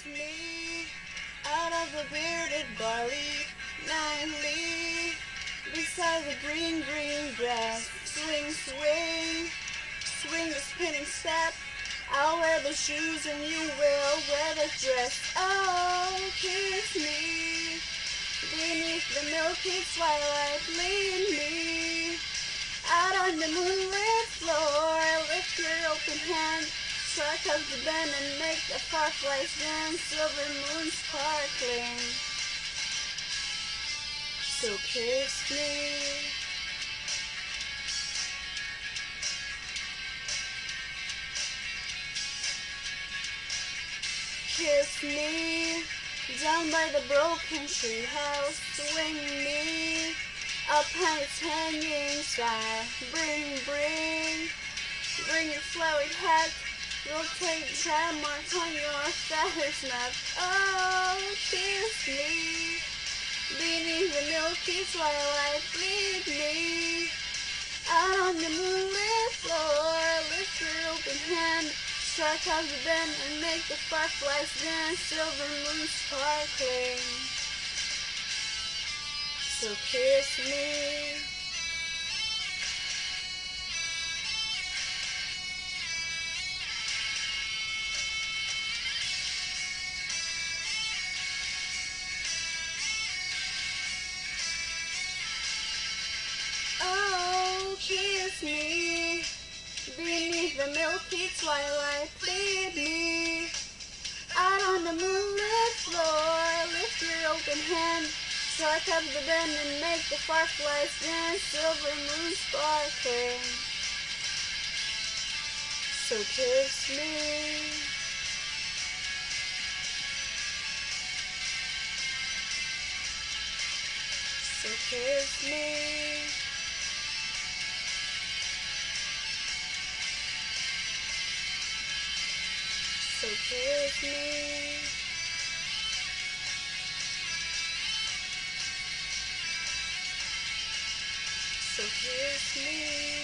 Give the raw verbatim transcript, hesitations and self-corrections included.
me out of the bearded barley nightly beside the green, green grass. Swing, swing, swing the spinning step. I'll wear the shoes and you will wear the dress. Oh, kiss me beneath the milky twilight. Lead me out on the moonlit floor. Lift your open hand, strike up the bend and make the fireflies dance. Silver moon sparkling. So kiss me. Kiss me down by the broken tree house. Swing me up high its hanging star. Bring, bring, bring your flowery hat. Rotate the time marks on your feathers map. Oh, kiss me beneath the milky twilight. Lead me out on the moonlit floor. Lift your open hand, strike out the bend and make the fireflies dance. Silver moon sparkling. So kiss me. Oh, kiss me beneath the milky twilight. Lead me out on the moonlit floor. Lift your open hand, strike up the bend and make the fireflies dance. Silver moon sparkling. So kiss me. So kiss me. So kiss me. So kiss me.